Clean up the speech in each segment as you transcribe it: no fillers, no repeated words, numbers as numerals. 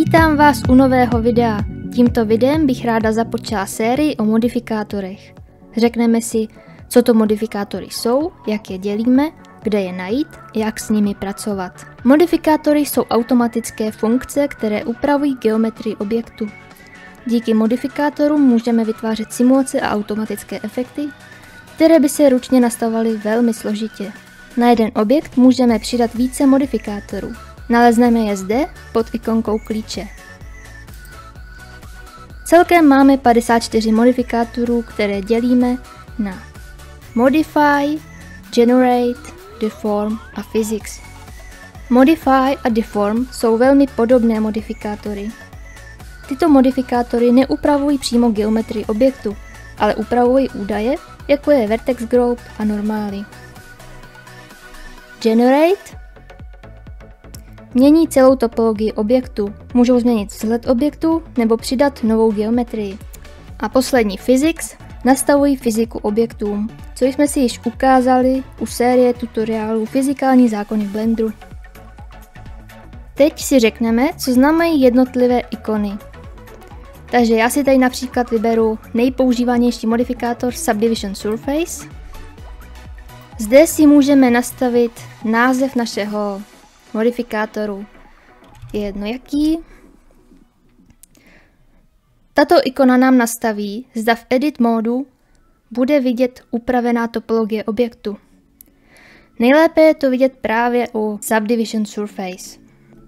Vítám vás u nového videa. Tímto videem bych ráda započala sérii o modifikátorech. Řekneme si, co to modifikátory jsou, jak je dělíme, kde je najít, jak s nimi pracovat. Modifikátory jsou automatické funkce, které upravují geometrii objektu. Díky modifikátorům můžeme vytvářet simulace a automatické efekty, které by se ručně nastavovaly velmi složitě. Na jeden objekt můžeme přidat více modifikátorů. Nalezneme je zde pod ikonkou klíče. Celkem máme 54 modifikátorů, které dělíme na Modify, Generate, Deform a Physics. Modify a Deform jsou velmi podobné modifikátory. Tyto modifikátory neupravují přímo geometrii objektu, ale upravují údaje, jako je vertex group a normály. Generate mění celou topologii objektu, můžou změnit vzhled objektu nebo přidat novou geometrii. A poslední Physics nastavují fyziku objektům, co jsme si již ukázali u série tutoriálů Fyzikální zákony v Blenderu. Teď si řekneme, co znamenají jednotlivé ikony. Takže já si tady například vyberu nejpoužívanější modifikátor Subdivision Surface. Zde si můžeme nastavit název našeho modifikátoru. Je jedno jaký. Tato ikona nám nastaví, zda v Edit módu bude vidět upravená topologie objektu. Nejlépe je to vidět právě u Subdivision Surface.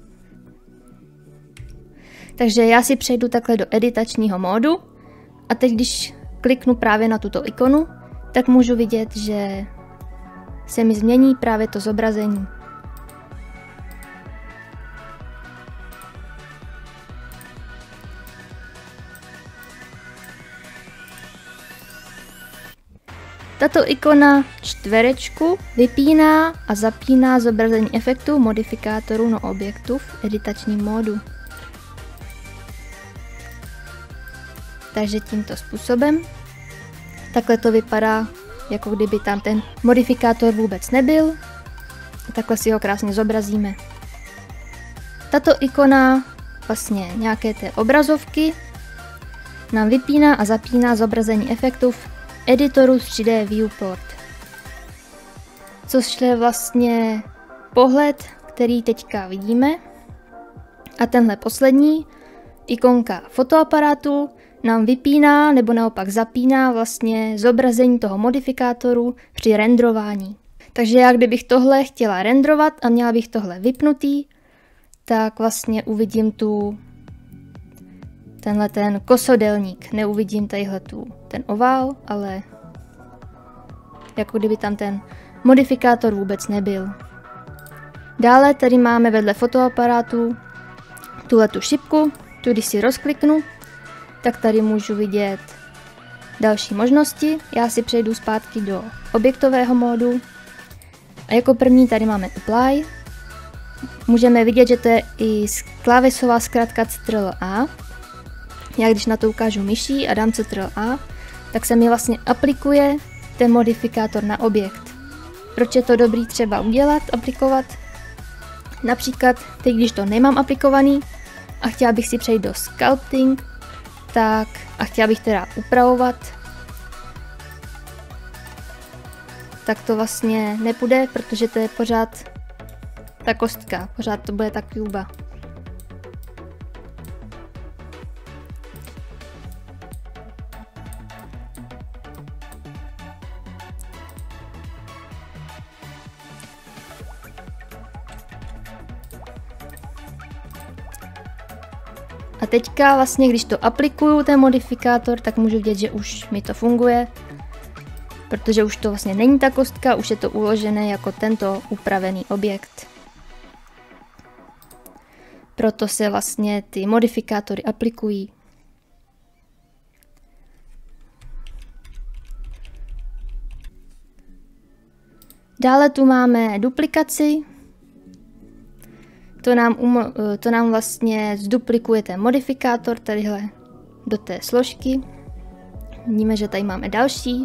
Takže já si přejdu takhle do editačního módu a teď když kliknu právě na tuto ikonu, tak můžu vidět, že se mi změní právě to zobrazení. Tato ikona čtverečku vypíná a zapíná zobrazení efektu modifikátoru na objektu v editačním módu. Takže tímto způsobem. Takhle to vypadá, jako kdyby tam ten modifikátor vůbec nebyl. A takhle si ho krásně zobrazíme. Tato ikona vlastně nějaké té obrazovky nám vypíná a zapíná zobrazení efektů v editoru 3D Viewport. Což je vlastně pohled, který teďka vidíme. A tenhle poslední, ikonka fotoaparátu, nám vypíná nebo naopak zapíná vlastně zobrazení toho modifikátoru při renderování. Takže já kdybych tohle chtěla renderovat a měla bych tohle vypnutý, tak vlastně uvidím tenhle ten kosodelník. Neuvidím tadyhle ten ovál, ale jako kdyby tam ten modifikátor vůbec nebyl. Dále tady máme vedle fotoaparátu tuhletu šipku, tu když si rozkliknu, tak tady můžu vidět další možnosti. Já si přejdu zpátky do objektového módu. A jako první tady máme Apply. Můžeme vidět, že to je i klávesová zkratka Ctrl+A. Já když na to ukážu myší a dám Ctrl+A, tak se mi vlastně aplikuje ten modifikátor na objekt. Proč je to dobrý třeba udělat, aplikovat? Například teď, když to nemám aplikovaný a chtěla bych si přejít do Sculpting, a chtěla bych teda upravovat, tak to vlastně nepůjde, protože to je pořád ta kostka, pořád to bude ta kuba. A teďka vlastně, když to aplikuju, ten modifikátor, tak můžu vidět, že už mi to funguje, protože už to vlastně není ta kostka, už je to uložené jako tento upravený objekt. Proto se vlastně ty modifikátory aplikují. Dále tu máme duplikaci. To nám vlastně zduplikuje ten modifikátor tadyhle do té složky. Vidíme, že tady máme další.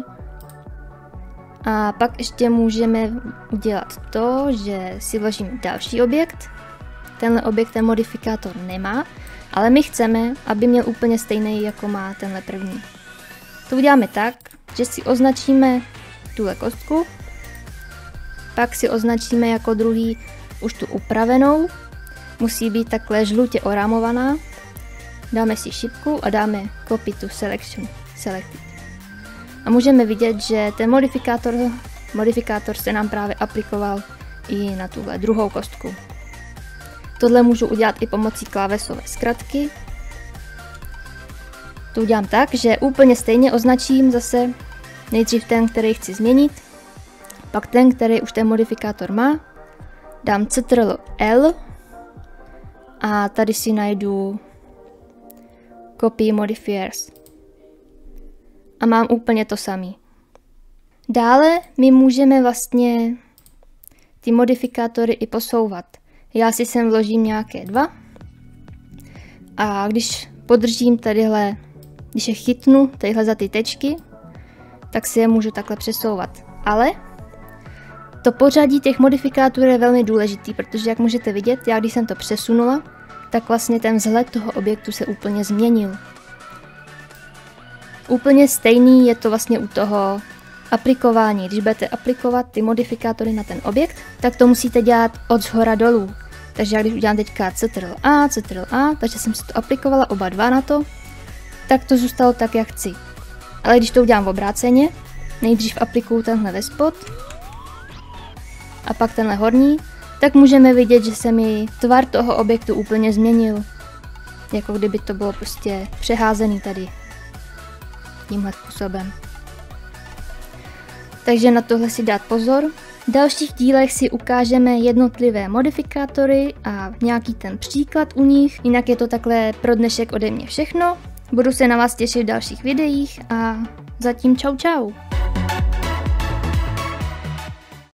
A pak ještě můžeme udělat to, že si vložíme další objekt. Tenhle objekt ten modifikátor nemá, Ale my chceme, aby měl úplně stejný, jako má tenhle první. To uděláme tak, že si označíme tuhle kostku, pak si označíme jako druhý už tu upravenou, musí být takhle žlutě orámovaná, dáme si šipku a dáme copy to selection, selected. A můžeme vidět, že ten modifikátor se nám právě aplikoval i na tuhle druhou kostku. Tohle můžu udělat i pomocí klávesové zkratky. To udělám tak, že úplně stejně označím zase nejdřív ten, který chci změnit, pak ten, který už ten modifikátor má, dám Ctrl+L a tady si najdu Copy Modifiers. A mám úplně to samý. Dále my můžeme vlastně ty modifikátory i posouvat. Já si sem vložím nějaké 2 a když podržím tadyhle, když je chytnu tadyhle za ty tečky, tak si je můžu takhle přesouvat. Ale to pořadí těch modifikátorů je velmi důležitý, protože jak můžete vidět, já když jsem to přesunula, tak vlastně ten vzhled toho objektu se úplně změnil. Úplně stejný je to vlastně u toho aplikování. Když budete aplikovat ty modifikátory na ten objekt, tak to musíte dělat od shora dolů. Takže já když udělám teďka Ctrl+A, takže jsem si to aplikovala oba dva na to, tak to zůstalo tak, jak chci. Ale když to udělám v obráceně, nejdřív aplikuju tenhle vespod a pak tenhle horní, tak můžeme vidět, že se mi tvar toho objektu úplně změnil. Jako kdyby to bylo prostě přeházený tady tímhle způsobem. Takže na tohle si dát pozor. V dalších dílech si ukážeme jednotlivé modifikátory a nějaký ten příklad u nich. Jinak je to takhle pro dnešek ode mě všechno. Budu se na vás těšit v dalších videích a zatím čau čau.